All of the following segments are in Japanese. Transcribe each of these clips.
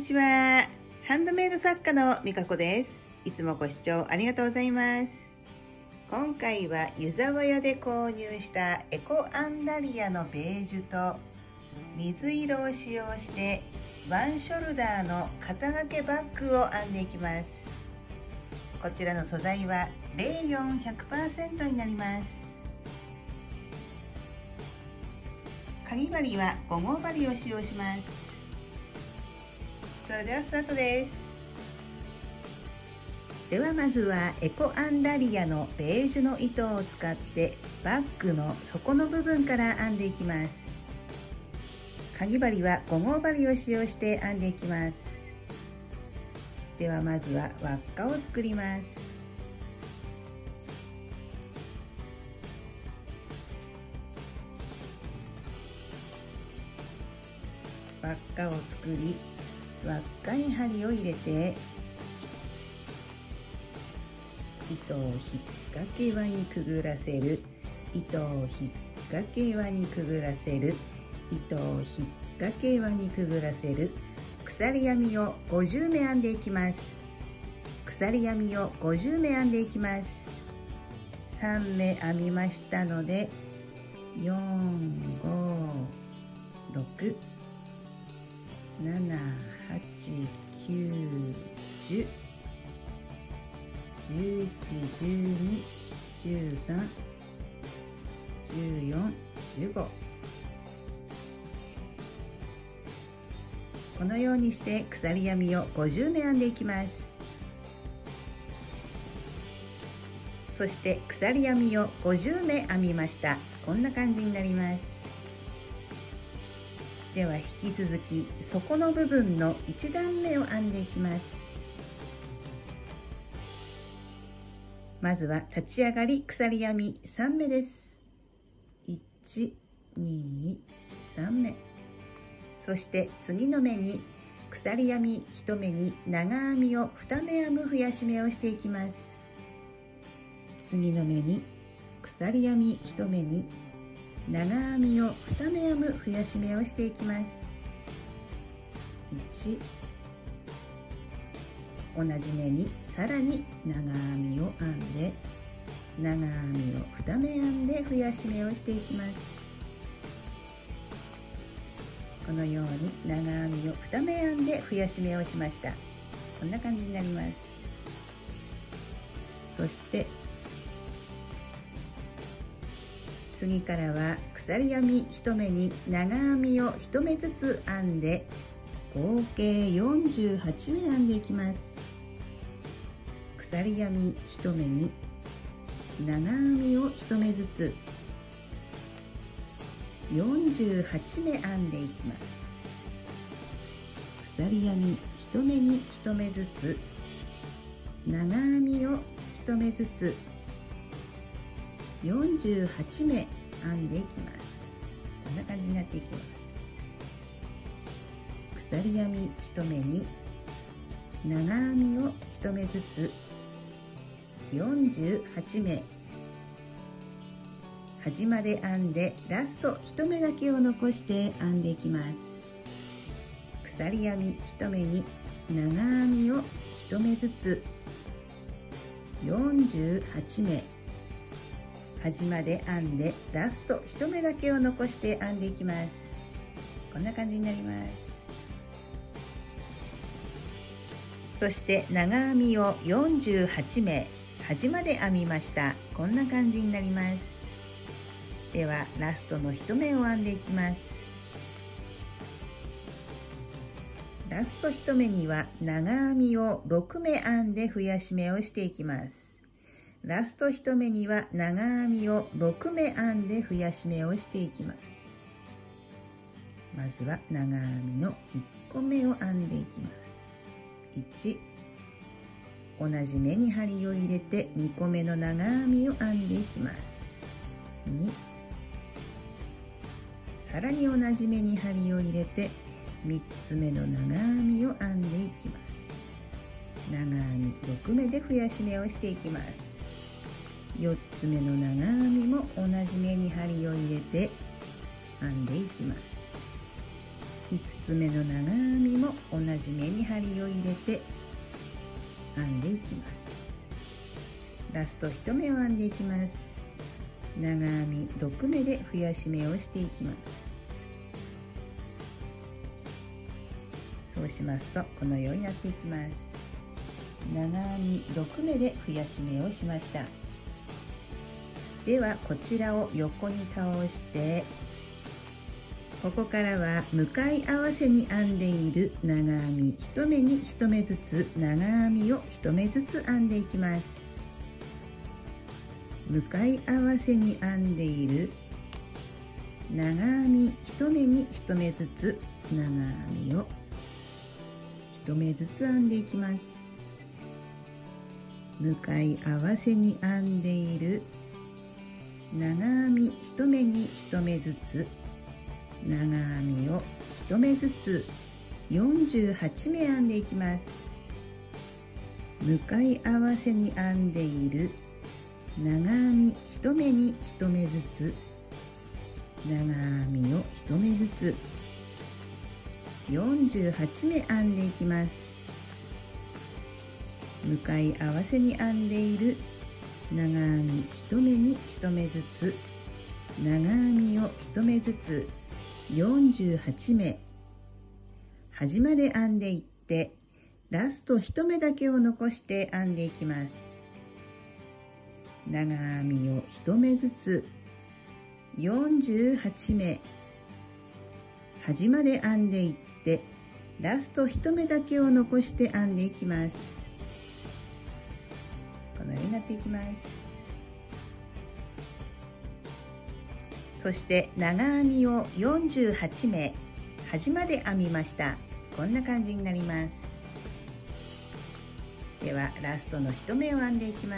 ちは。ハンドメイド作家のみかこです。いつもご視聴ありがとうございます。今回は湯沢屋で購入したエコアンダリアのベージュと水色を使用してワンショルダーの肩掛けバッグを編んでいきます。こちらの素材はレーヨン 100% になります。かぎ針は5号針を使用します。それではスタートです。ではまずはエコアンダリアのベージュの糸を使ってバッグの底の部分から編んでいきます。かぎ針は5号針を使用して編んでいきます。ではまずは輪っかを作ります。輪っかを作り、輪っかに針を入れて糸を引っ掛け輪にくぐらせる、糸を引っ掛け輪にくぐらせる、糸を引っ掛け輪にくぐらせる。鎖編みを50目編んでいきます。鎖編みを50目編んでいきます。3目編みましたので4、5、6、7、8、9、10、11、12、13、14、15。このようにして鎖編みを50目編んでいきます。そして鎖編みを50目編みました。こんな感じになります。では引き続き底の部分の1段目を編んでいきます。まずは立ち上がり鎖編み3目です。1、2、3目。そして次の目に鎖編み1目に長編みを2目編む増やし目をしていきます。次の目に鎖編み1目に長編みを2目編む増やし目をしていきます。1、同じ目にさらに長編みを編んで、長編みを2目編んで増やし目をしていきます。このように長編みを2目編んで増やし目をしました。こんな感じになります。そして次からは鎖編み1目に長編みを1目ずつ編んで合計48目編んでいきます。鎖編み1目に長編みを1目ずつ48目編んでいきます。鎖編み1目に1目ずつ長編みを1目ずつ48目編んでいきます。こんな感じになっていきます。鎖編み1目に長編みを1目ずつ48目、端まで編んでラスト1目だけを残して編んでいきます。鎖編み1目に長編みを1目ずつ48目、端まで編んでラスト1目だけを残して編んでいきます。こんな感じになります。そして長編みを48目、端まで編みました。こんな感じになります。ではラストの1目を編んでいきます。ラスト1目には長編みを6目編んで増やし目をしていきます。ラスト1目には長編みを6目編んで増やし目をしていきます。まずは長編みの1個目を編んでいきます。1、同じ目に針を入れて2個目の長編みを編んでいきます。2、さらに同じ目に針を入れて3つ目の長編みを編んでいきます。長編み6目で増やし目をしていきます。4つ目の長編みも同じ目に針を入れて編んでいきます。 5つ目の長編みも同じ目に針を入れて編んでいきます。ラスト1目を編んでいきます。長編み6目で増やし目をしていきます。そうしますとこのようになっていきます。長編み6目で増やし目をしました。ではこちらを横に倒して、ここからは向かい合わせに編んでいる長編み1目に1目ずつ長編みを1目ずつ編んでいきます。向かい合わせに編んでいる長編み1目に1目ずつ長編みを1目ずつ編んでいきます。向かい合わせに編んでいる長編み1目に1目ずつ長編みを1目ずつ48目編んでいきます。向かい合わせに編んでいる長編み1目に1目ずつ長編みを1目ずつ48目編んでいきます。向かい合わせに編んでいる長編み1目に1目ずつ長編みを1目ずつ48目端まで編んでいって、ラスト1目だけを残して編んでいきます。長編みを1目ずつ48目端まで編んでいって、ラスト1目だけを残して編んでいきます。このようになっていきます。そして長編みを48目端まで編みました。こんな感じになります。ではラストの1目を編んでいきます。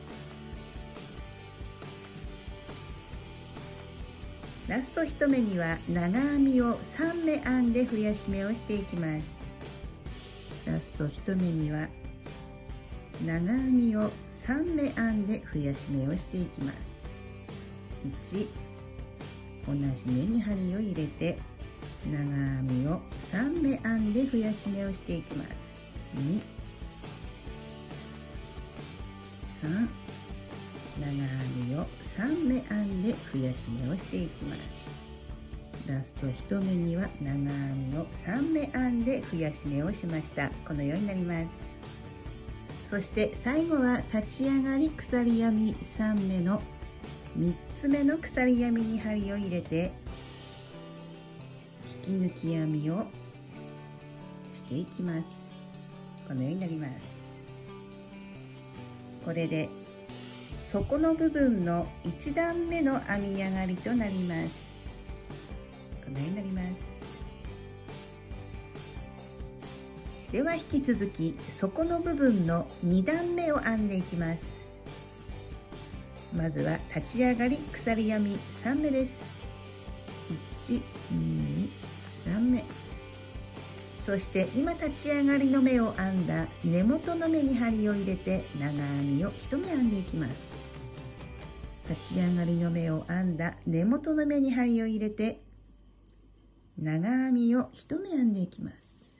ラスト1目には長編みを3目編んで増やし目をしていきます。ラスト1目には長編みを3目編んで増やし目をしていきます。1、同じ目に針を入れて長編みを3目編んで増やし目をしていきます。2、3、長編みを3目編んで増やし目をしていきます。ラスト1目には長編みを3目編んで増やし目をしました。このようになります。そして最後は立ち上がり鎖編み3目の3つ目の鎖編みに針を入れて引き抜き編みをしていきます。このようになります。これで底の部分の1段目の編み上がりとなります。このようになります。では引き続き底の部分の2段目を編んでいきます。まずは立ち上がり鎖編み3目です。1、2、3目。そして今立ち上がりの目を編んだ根元の目に針を入れて長編みを1目編んでいきます。立ち上がりの目を編んだ根元の目に針を入れて長編みを1目編んでいきます。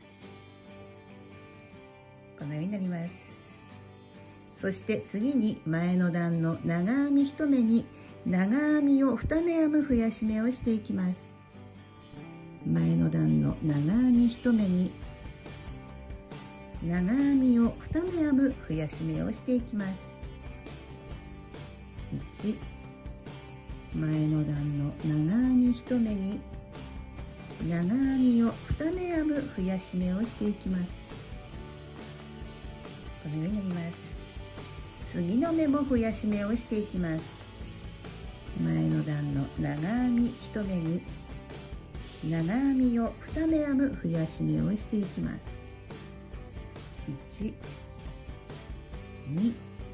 このようになります。そして次に前の段の長編み1目に長編みを2目編む増やし目をしていきます。前の段の長編み1目に長編みを2目編む増やし目をしていきます。1、前の段の長編み1目に長編みを2目編む増やし目をしていきます。このようになります。次の目も増やし目をしていきます。前の段の長編み1目に長編みを2目編む増やし目をしていきます。1、2、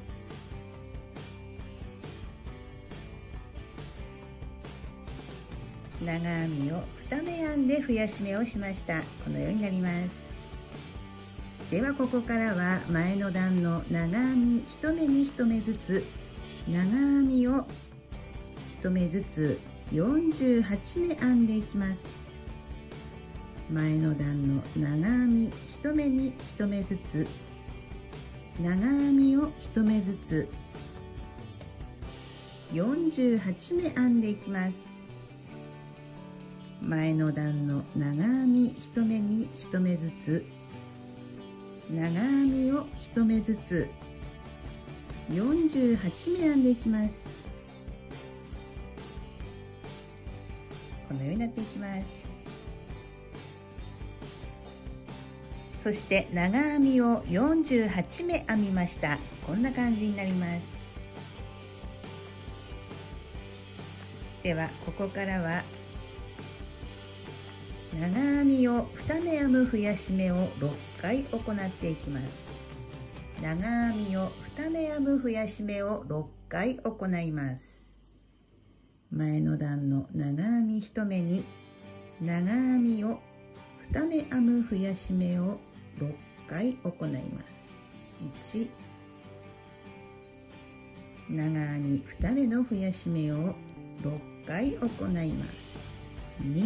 長編みを2目編んで増やし目をしました。このようになります。ではここからは前の段の長編み1目に1目ずつ長編みを1目ずつ48目編んでいきます。 前の段の長編み1目に1目ずつ、長編みを1目ずつ48目編んでいきます。前の段の長編み1目に1目ずつ、長編みを1目ずつ48目編んでいきます。このようになっていきます。そして長編みを48目編みました。こんな感じになります。ではここからは長編みを2目編む増やし目を6回行っていきます。長編みを2目編む増やし目を6回行います。前の段の長編み1目に長編みを2目編む増やし目を6回行います。1、長編み2目の増やし目を6回行います。2、1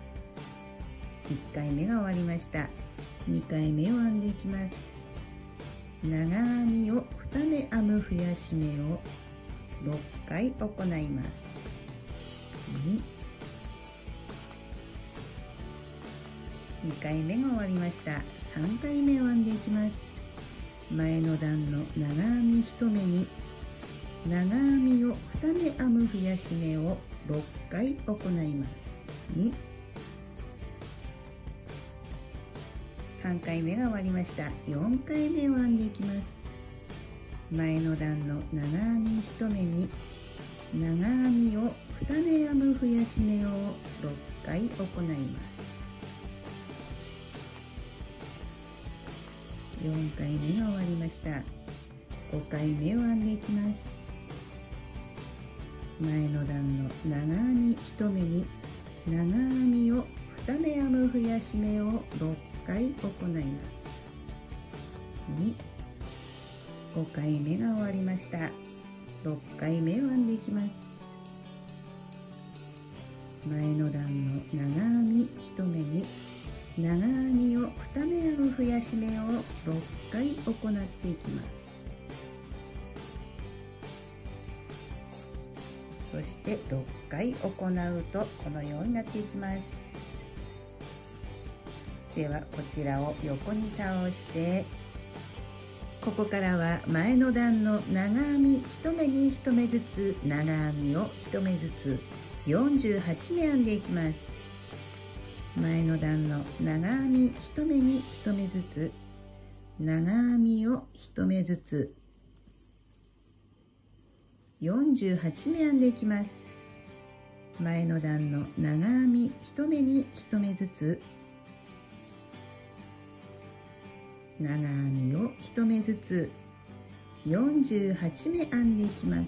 回目が終わりました。2回目を編んでいきます。長編みを2目編む増やし目を6回行います。2回目が終わりました。3回目を編んでいきます。前の段の長編み1目に長編みを2目編む増やし目を6回行います。2、3回目が終わりました。4回目を編んでいきます。前の段の長編み1目に長編みを2目編む増やし目を6回行います。4回目が終わりました。5回目を編んでいきます。前の段の長編み1目に長編みを2目編む増やし目を6回行います。2、5回目が終わりました。6回目を編んでいきます。前の段の長編み1目に長編みを2目編む増やし目を6回行っていきます。そして6回行うとこのようになっていきます。ではこちらを横に倒して、ここからは前の段の長編み1目に1目ずつ長編みを1目ずつ48目編んでいきます。前の段の長編み1目に1目ずつ長編みを1目ずつ48目編んでいきます。前の段の長編み1目に1目ずつ長編みを1目ずつ48目編んでいきます。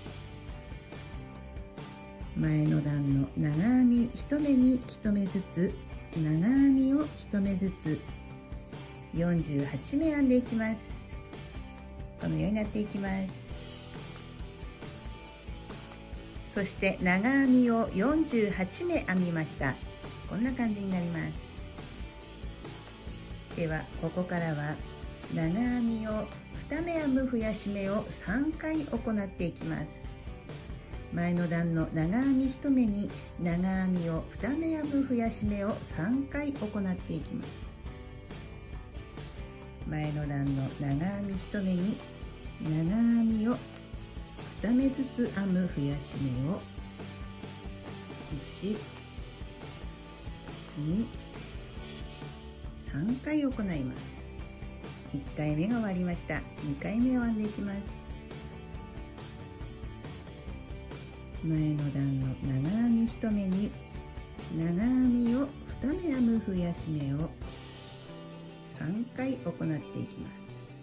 前の段の長編み1目に1目ずつ長編みを1目ずつ48目編んでいきます。このようになっていきます。そして長編みを48目編みました。こんな感じになります。ではここからは長編みを2目編む増やし目を3回行っていきます。前の段の長編み1目に長編みを2目編む増やし目を3回行っていきます。前の段の長編み1目に長編みを2目ずつ編む増やし目を1、2、3回行います。1回目が終わりました。2回目を編んでいきます。前の段の長編み1目に長編みを2目編む増やし目を3回行っていきます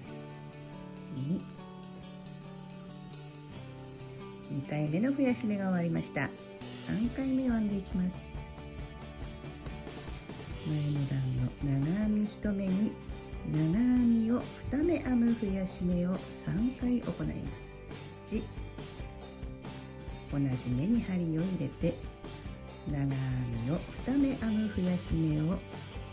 。2回目の増やし目が終わりました。3回目を編んでいきます。前の段の長編み1目に長編みを2目編む増やし目を3回行います。1、同じ目に針を入れて長編みを2目編む増やし目を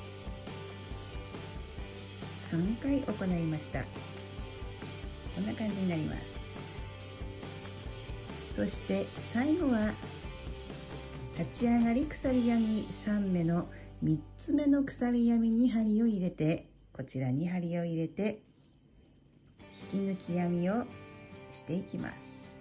3回行いました。こんな感じになります。そして最後は立ち上がり鎖編み3目の3つ目の鎖編みに針を入れて、こちらに針を入れて引き抜き編みをしていきます。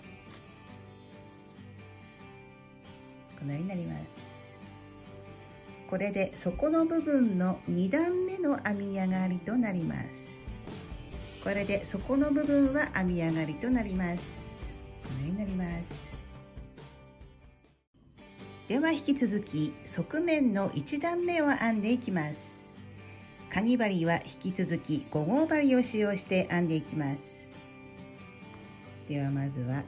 このようになります。これで底の部分の2段目の編み上がりとなります。これで底の部分は編み上がりとなります。このようになります。では引き続き側面の1段目を編んでいきます。かぎ針は引き続き5号針を使用して編んでいきます。ではまずは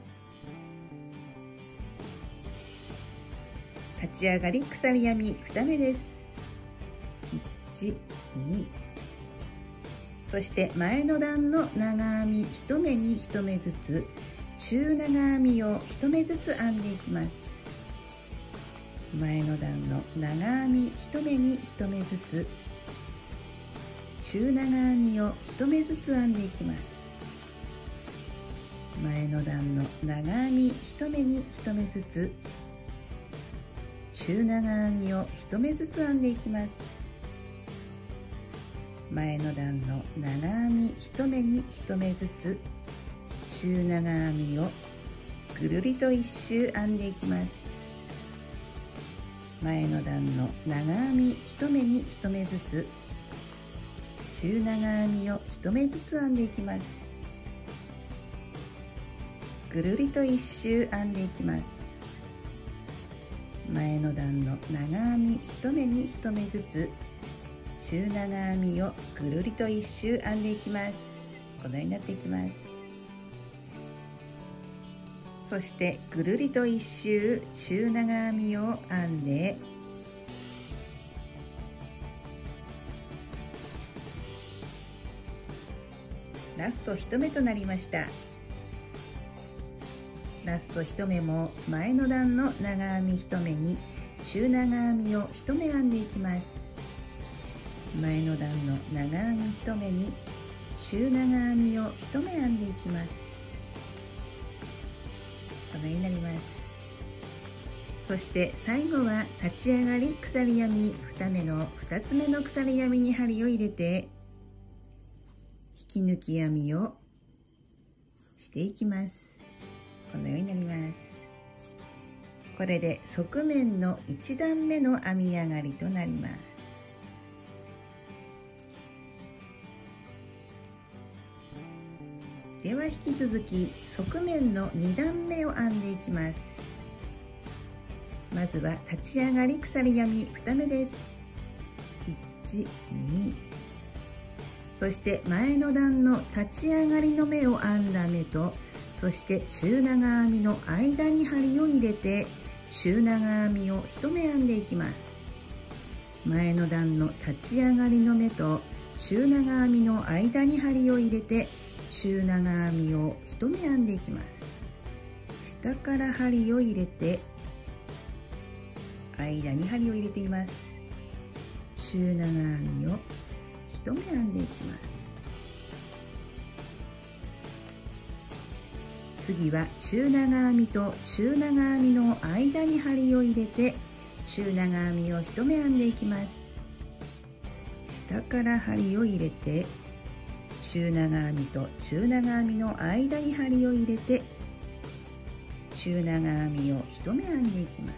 立ち上がり鎖編み2目です。1、2、そして前の段の長編み1目に1目ずつ、中長編みを1目ずつ編んでいきます。前の段の長編み1目に1目ずつ、中長編みを1目ずつ編んでいきます。前の段の長編み1目に1目ずつ、中長編みを1目ずつ編んでいきます。前の段の長編み1目に1目ずつ、中長編みをぐるりと1周編んでいきます。前の段の長編み1目に1目ずつ、中長編みを1目ずつ編んでいきます。ぐるりと1周編んでいきます。前の段の長編み1目に1目ずつ、中長編みをぐるりと1周編んでいきます。このようになっていきます。そしてぐるりと1周中長編みを編んで、ラスト1目となりました。ラスト1目も前の段の長編み1目に中長編みを1目編んでいきます。前の段の長編み1目に中長編みを1目編んでいきます。このようになります。そして最後は立ち上がり鎖編み2つ目の鎖編みに針を入れて引き抜き編みをしていきます。このようになります。これで側面の1段目の編み上がりとなります。では引き続き側面の2段目を編んでいきます。まずは立ち上がり鎖編み2目です。1、2、そして前の段の立ち上がりの目を編んだ目と、そして中長編みの間に針を入れて中長編みを1目編んでいきます。前の段の立ち上がりの目と中長編みの間に針を入れて中長編みを1目編んでいきます。下から針を入れて間に針を入れています。中長編みを1目編んでいきます。次は中長編みと中長編みの間に針を入れて中長編みを1目編んでいきます。下から針を入れて中長編みと中長編みの間に針を入れて中長編みを1目編んでいきます。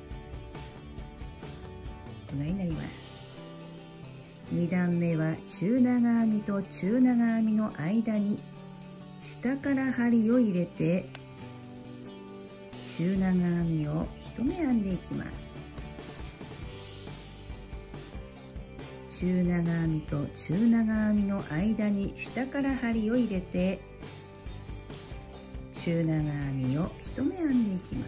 このようになります。2段目は中長編みと中長編みの間に下から針を入れて中長編みを1目編んでいきます。中長編みと中長編みの間に下から針を入れて中長編みを1目編んでいきます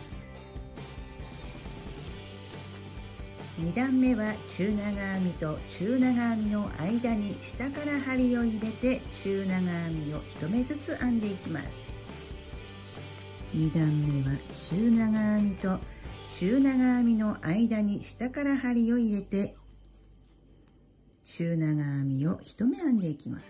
。2段目は中長編みと中長編みの間に下から針を入れて中長編みを1目ずつ編んでいきます。2段目は中長編みと中長編みの間に下から針を入れて中長編みを1目編んでいきます。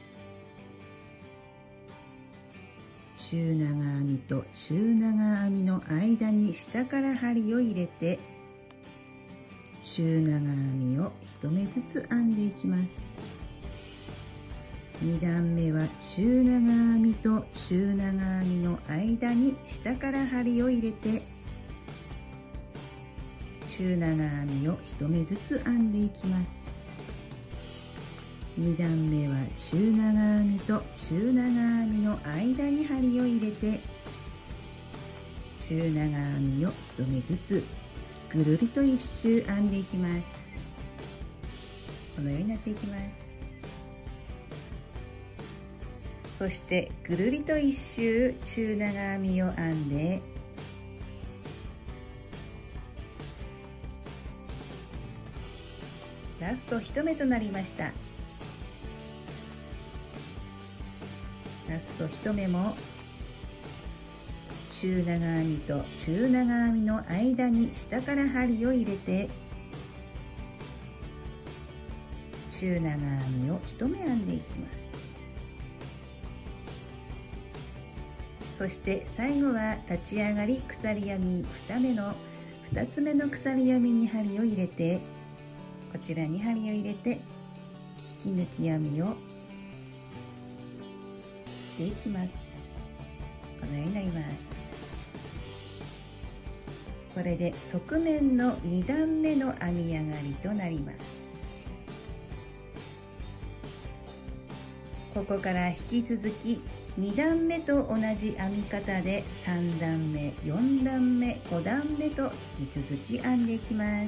中長編みと中長編みの間に下から針を入れて、中長編みを1目ずつ編んでいきます。2段目は中長編みと中長編みの間に下から針を入れて、中長編みを1目ずつ編んでいきます。2段目は中長編みと中長編みの間に針を入れて、中長編みを1目ずつぐるりと1周編んでいきます。このようになっていきます。そしてぐるりと1周中長編みを編んで、ラスト1目となりました。ラスト1目も中長編みと中長編みの間に下から針を入れて、中長編みを1目編んでいきます。そして最後は立ち上がり鎖編み2つ目の鎖編みに針を入れて、こちらに針を入れて引き抜き編みをしていきます。このようになります。これで側面の2段目の編み上がりとなります。ここから引き続き2段目と同じ編み方で3段目、4段目、5段目と引き続き編んでいきます。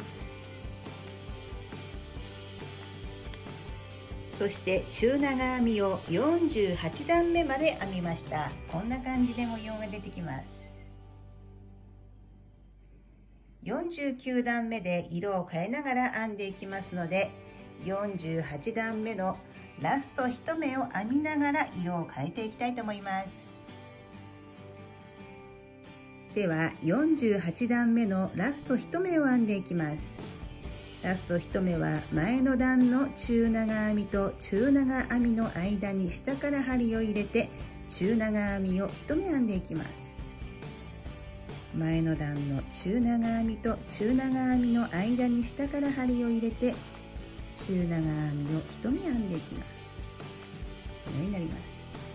そして中長編みを48段目まで編みました。こんな感じで模様が出てきます。49段目で色を変えながら編んでいきますので、48段目のラスト1目を編みながら色を変えていきたいと思います。では48段目のラスト1目を編んでいきます。ラスト1目は前の段の中長編みと中長編みの間に下から針を入れて、中長編みを1目編んでいきます。前の段の中長編みと中長編みの間に下から針を入れて、中長編みを1目編んでいきます。このようになります。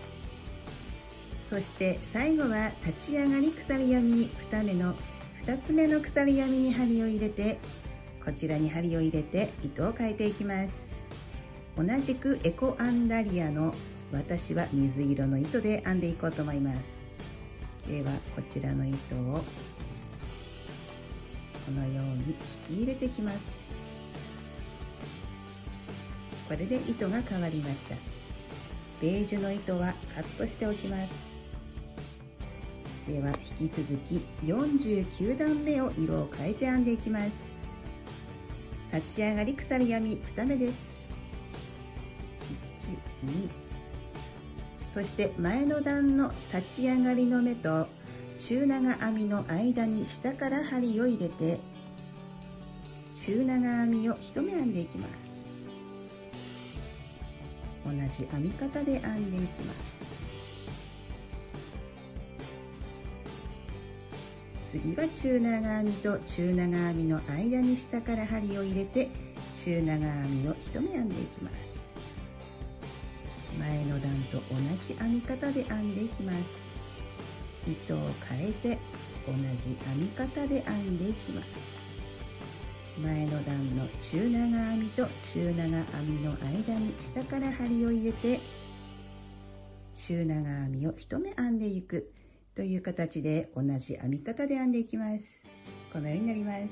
そして最後は立ち上がり鎖編み2つ目の鎖編みに針を入れて、こちらに針を入れて糸を変えていきます。同じくエコアンダリアの私は水色の糸で編んでいこうと思います。ではこちらの糸をこのように引き入れていきます。これで糸が変わりました。ベージュの糸はカットしておきます。では引き続き49段目を色を変えて編んでいきます。立ち上がり鎖編み2目です。1、2、そして前の段の立ち上がりの目と中長編みの間に下から針を入れて、中長編みを1目編んでいきます。同じ編み方で編んでいきます。次は中長編みと中長編みの間に下から針を入れて、中長編みを1目編んでいきます。前の段と同じ編み方で編んでいきます。糸を変えて同じ編み方で編んでいきます。前の段の中長編みと中長編みの間に下から針を入れて、中長編みを1目編んでいくという形で同じ編み方で編んでいきます。このようになります。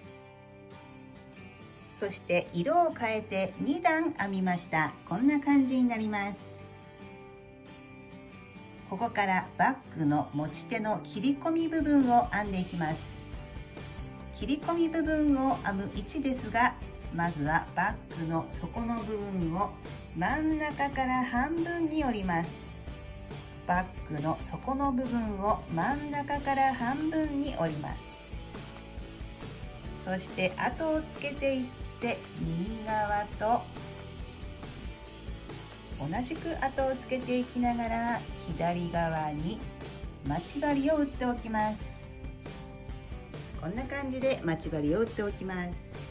そして色を変えて2段編みました。こんな感じになります。ここからバッグの持ち手の切り込み部分を編んでいきます。切り込み部分を編む位置ですが、まずはバッグの底の部分を真ん中から半分に折ります。バッグの底の部分を真ん中から半分に折ります。そして後をつけていっって右側と同じく後をつけていきながら左側に待ち針を打っておきます。こんな感じで待ち針を打っておきます。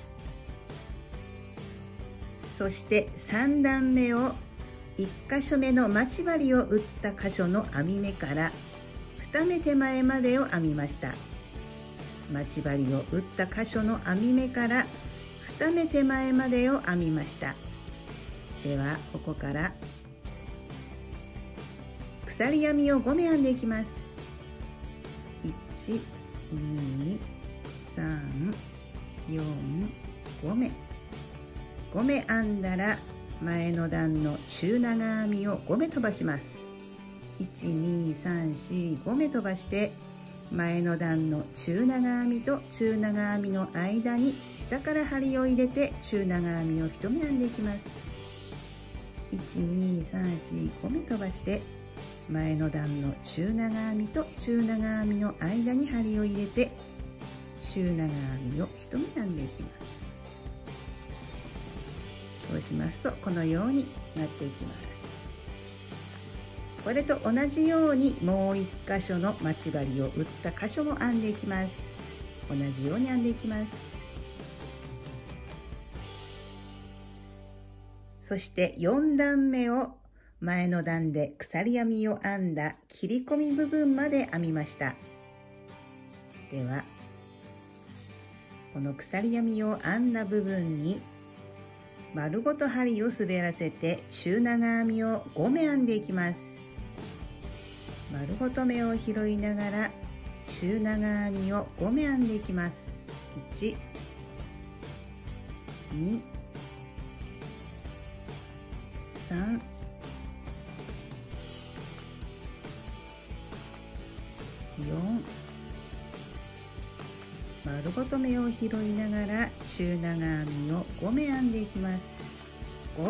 そして3段目を1箇所目の待ち針を打った箇所の編み目から2目手前までを編みました。待ち針を打った箇所の編み目から2目手前までを編みました。ではここから鎖編みを5目編んでいきます。1、2、3、4、5目。5目編んだら前の段の中長編みを5目飛ばします。1、2、3、4、5目飛ばして前の段の中長編みと中長編みの間に下から針を入れて中長編みを1目編んでいきます。1、2、3、4、5目飛ばして前の段の中長編みと中長編みの間に針を入れて中長編みを1目編んでいきます。そうしますとこのようになっていきます。これと同じようにもう1箇所の待ち針を打った箇所も編んでいきます。同じように編んでいきます。そして4段目を前の段で鎖編みを編んだ切り込み部分まで編みました。ではこの鎖編みを編んだ部分に丸ごと針を滑らせて中長編みを5目編んでいきます。丸ごと目を拾いながら中長編みを5目編んでいきます。1、2、3、4、丸ごと目を拾いながら中長編みを5目編んでいきます。5。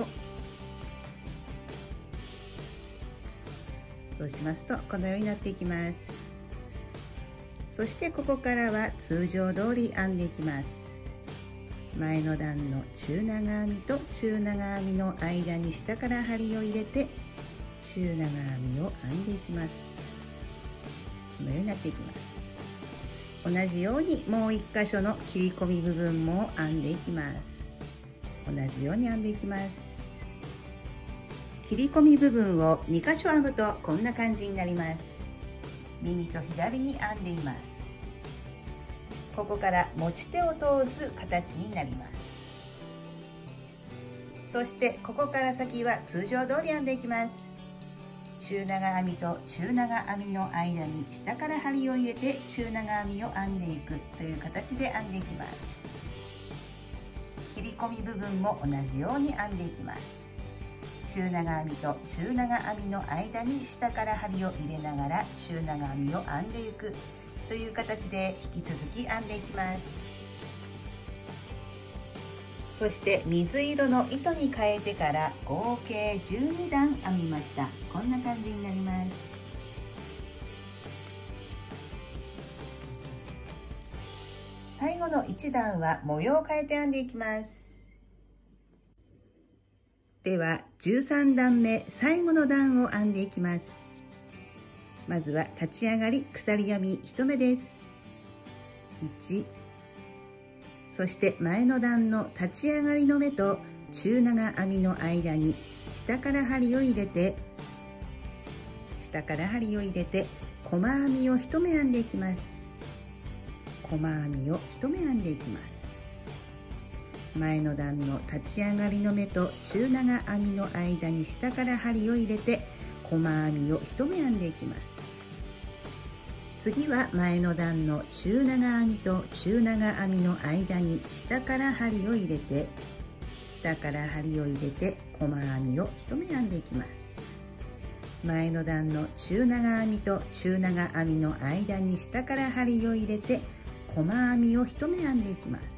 そうしますとこのようになっていきます。そしてここからは通常通り編んでいきます。前の段の中長編みと中長編みの間に下から針を入れて中長編みを編んでいきます。このようになっていきます。同じようにもう1箇所の切り込み部分も編んでいきます。同じように編んでいきます。切り込み部分を2箇所編むとこんな感じになります。右と左に編んでいます。ここから持ち手を通す形になります。そしてここから先は通常通り編んでいきます。中長編みと中長編みの間に下から針を入れて中長編みを編んでいくという形で編んでいきます。切り込み部分も同じように編んでいきます。中長編みと中長編みの間に下から針を入れながら中長編みを編んでいくという形で引き続き編んでいきます。そして水色の糸に変えてから合計12段編みました。こんな感じになります。最後の1段は模様を変えて編んでいきます。では13段目最後の段を編んでいきます。まずは立ち上がり鎖編み1目です。1、そして前の段の立ち上がりの目と中長編みの間に下から針を入れて細編みを1目編んでいきます。細編みを1目編んでいきます。前の段の立ち上がりの目と中長編みの間に下から針を入れて細編みを1目編んでいきます。次は前の段の中長編みと中長編みの間に下から針を入れて細編みを1目編んでいきます。前の段の中長編みと中長編みの間に下から針を入れて細編みを1目編んでいきます。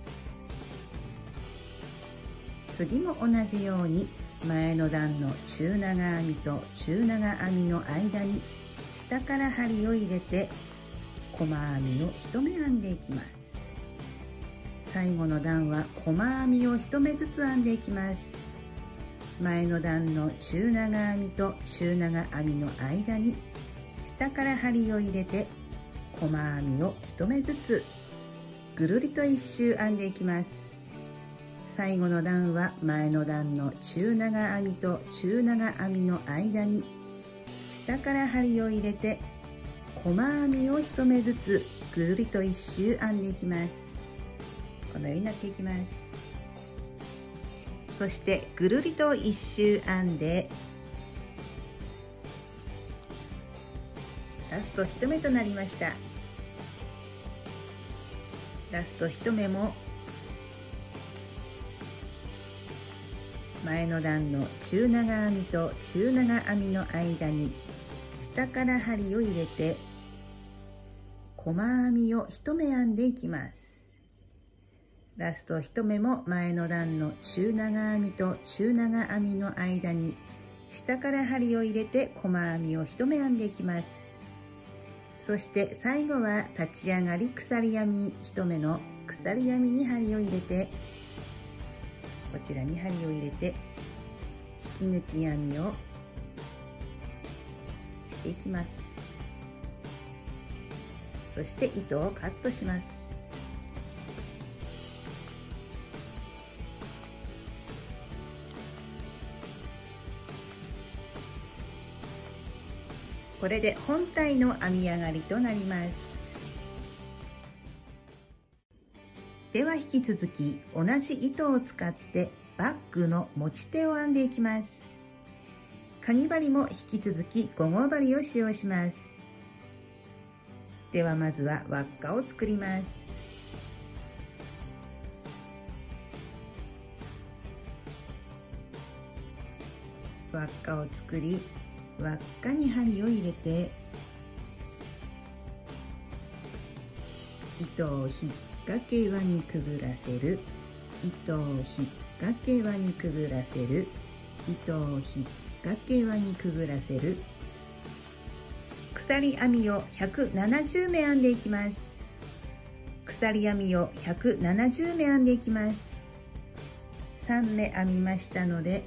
次も同じように前の段の中長編みと中長編みの間に下から針を入れて細編みを1目編んでいきます。 最後の段は細編みを1目ずつ編んでいきます。前の段の中長編みと中長編みの間に下から針を入れて細編みを1目ずつぐるりと1周編んでいきます。最後の段は前の段の中長編みと中長編みの間に下から針を入れて細編みを1目ずつぐるりと1周編んでいきます。このようになっていきます。そしてぐるりと1周編んでラスト1目となりました。ラスト1目も前の段の中長編みと中長編みの間に下から針を入れて細編みを1目編んでいきます。ラスト1目も前の段の中長編みと中長編みの間に下から針を入れて細編みを1目編んでいきます。そして最後は立ち上がり鎖編み1目の鎖編みに針を入れて、こちらに針を入れて引き抜き編みをしていきます。そして糸をカットします。これで本体の編み上がりとなります。では引き続き同じ糸を使ってバッグの持ち手を編んでいきます。かぎ針も引き続き5号針を使用します。ではまずは輪っかを作ります。輪っかを作り、輪っかに針を入れて糸を引っ掛け輪にくぐらせる、糸を引っ掛け輪にくぐらせる、糸を引っ掛け輪にくぐらせる。鎖編みを170目編んでいきます。鎖編みを170目編んでいきます。3目編みましたので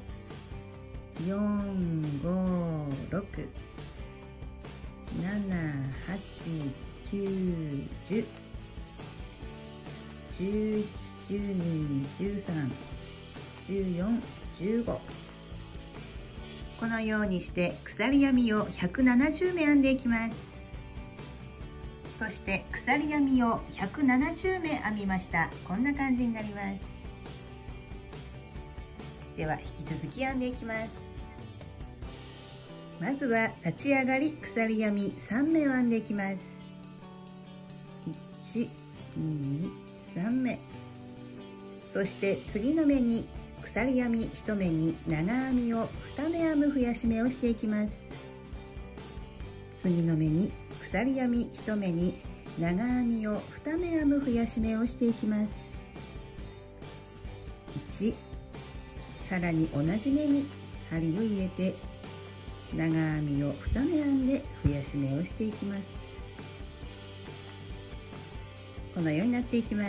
4、5、6、7、8、9、10、11、12、13、14、15。このようにして鎖編みを170目編んでいきます。そして鎖編みを170目編みました。こんな感じになります。では引き続き編んでいきます。まずは立ち上がり鎖編み3目を編んでいきます。1、2、3目。そして次の目に鎖編み1目に長編みを2目編む増やし目をしていきます。次の目に鎖編み1目に長編みを2目編む増やし目をしていきます。1、さらに同じ目に針を入れて長編みを2目編んで増やし目をしていきます。このようになっていきます。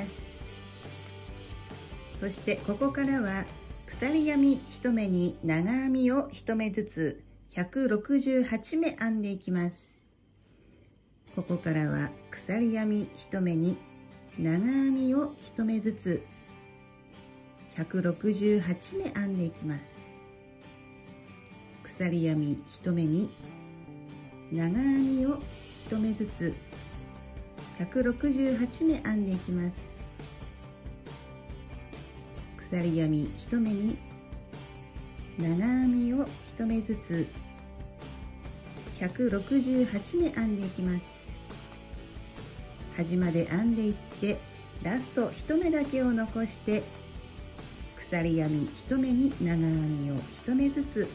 そしてここからは鎖編み1目に長編みを1目ずつ168目編んでいきます。ここからは鎖編み1目に長編みを1目ずつ168目編んでいきます。鎖編み1目に長編みを1目ずつ168目編んでいきます。鎖編み1目に長編みを1目ずつ168目編んでいきます。端まで編んでいってラスト1目だけを残して鎖編み1目に長編みを1目ずつ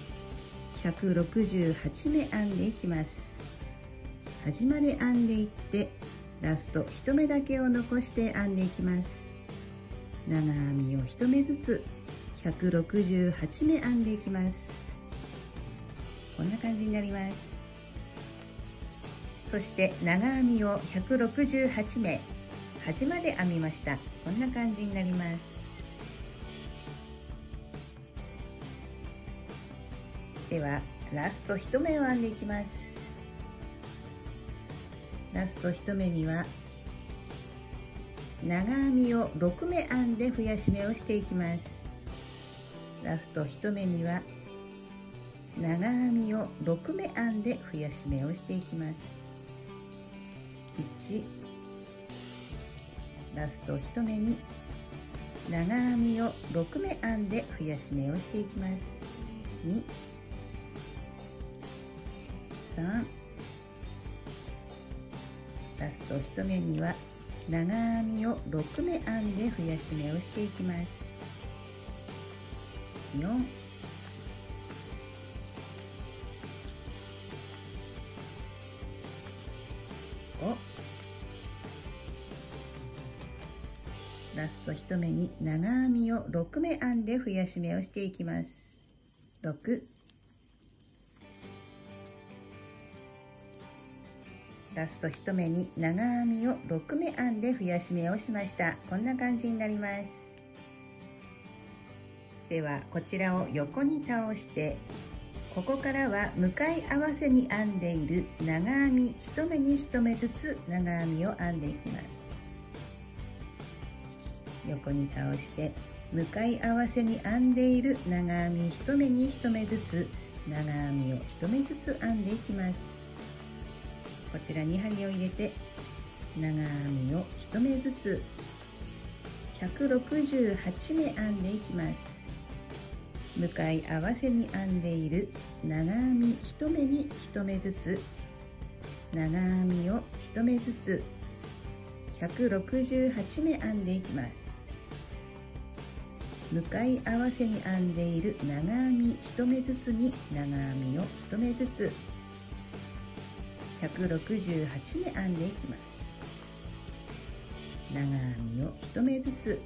168目編んでいきます。端まで編んでいってラスト1目だけを残して編んでいきます。長編みを1目ずつ168目編んでいきます。こんな感じになります。そして長編みを168目、 端まで編みました。こんな感じになります。ではラスト1目を編んでいきます。ラスト1目には長編みを6目編んで増やし目をしていきます。ラスト1目には長編みを6目編んで増やし目をしていきます。1、ラスト1目に長編みを6目編んで増やし目をしていきます。2、3、ラスト1目には長編みを6目編んで増やし目をしていきます。4、5、ラスト1目に長編みを6目編んで増やし目をしていきます。6、ラスト1目に長編みを6目編んで増やし目をしました。こんな感じになります。ではこちらを横に倒して、ここからは向かい合わせに編んでいる長編み1目に1目ずつ長編みを編んでいきます。横に倒して向かい合わせに編んでいる長編み1目に1目ずつ長編みを1目ずつ編んでいきます。こちらに針を入れて長編みを1目ずつ168目編んでいきます。向かい合わせに編んでいる長編み1目に1目ずつ長編みを1目ずつ168目編んでいきます。向かい合わせに編んでいる長編み1目ずつに長編みを1目ずつ168目編んでいきます。長編みを1目ずつ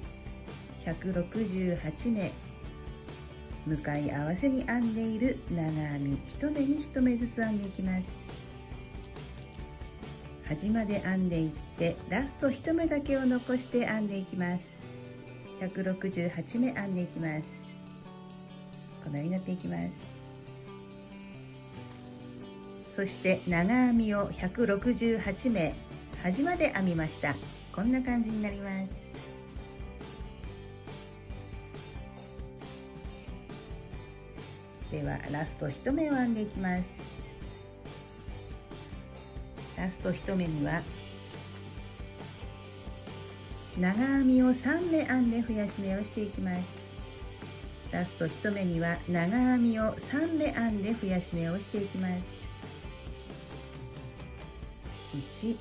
168目、向かい合わせに編んでいる長編み1目に1目ずつ編んでいきます。端まで編んでいってラスト1目だけを残して編んでいきます。168目編んでいきます。このようになっていきます。そして長編みを168目端まで編みました。こんな感じになります。ではラスト1目を編んでいきます。ラスト1目には長編みを3目編んで増やし目をしていきます。ラスト1目には長編みを3目編んで増やし目をしていきます。1、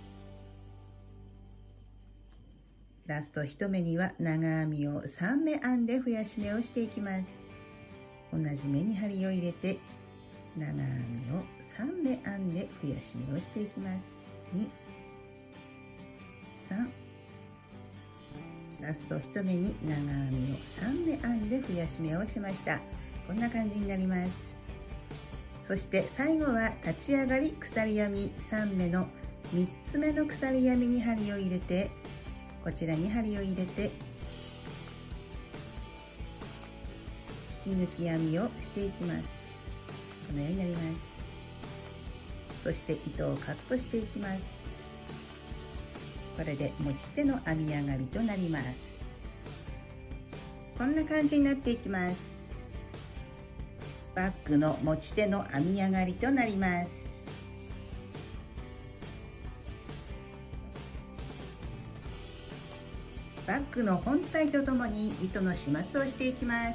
ラスト1目には長編みを3目編んで増やし目をしていきます。同じ目に針を入れて長編みを3目編んで増やし目をしていきます。2、3、ラスト1目に長編みを3目編んで増やし目をしました。こんな感じになります。そして最後は立ち上がり鎖編み3目の3つ目の鎖編みに針を入れて、こちらに針を入れて引き抜き編みをしていきます。このようになります。そして糸をカットしていきます。これで持ち手の編み上がりとなります。こんな感じになっていきます。バッグの持ち手の編み上がりとなります。バッグの本体とともに糸の始末をしていきます。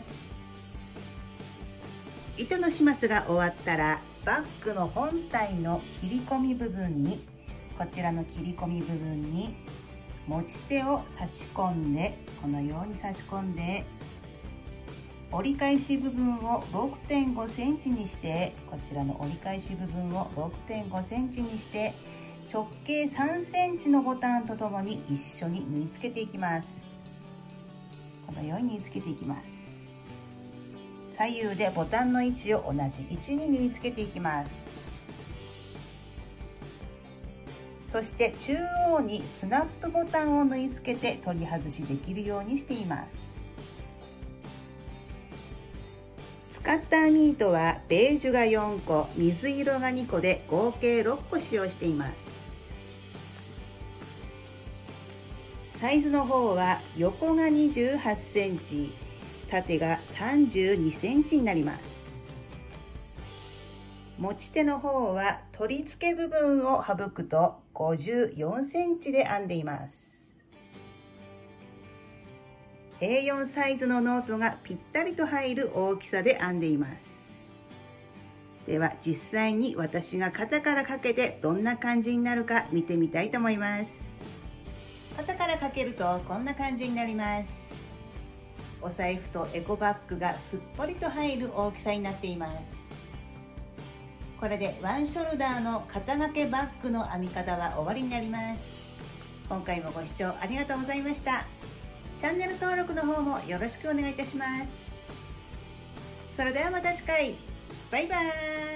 糸の始末が終わったらバッグの本体の切り込み部分に、こちらの切り込み部分に持ち手を差し込んで、このように差し込んで折り返し部分を 6.5 センチにして、こちらの折り返し部分を 6.5 センチにして直径3センチのボタンとともに一緒に縫い付けていきます。このように縫い付けていきます。左右でボタンの位置を同じ位置に縫い付けていきます。 そして中央にスナップボタンを縫い付けて取り外しできるようにしています。使った網糸はベージュが4個、水色が2個で合計6個使用しています。サイズの方は横が28センチ、縦が32センチになります。持ち手の方は取り付け部分を省くと54センチで編んでいます。A4 サイズのノートがぴったりと入る大きさで編んでいます。では実際に私が肩からかけてどんな感じになるか見てみたいと思います。肩からかけるとこんな感じになります。お財布とエコバッグがすっぽりと入る大きさになっています。これでワンショルダーの肩掛けバッグの編み方は終わりになります。今回もご視聴ありがとうございました。チャンネル登録の方もよろしくお願いいたします。それではまた次回。バイバーイ。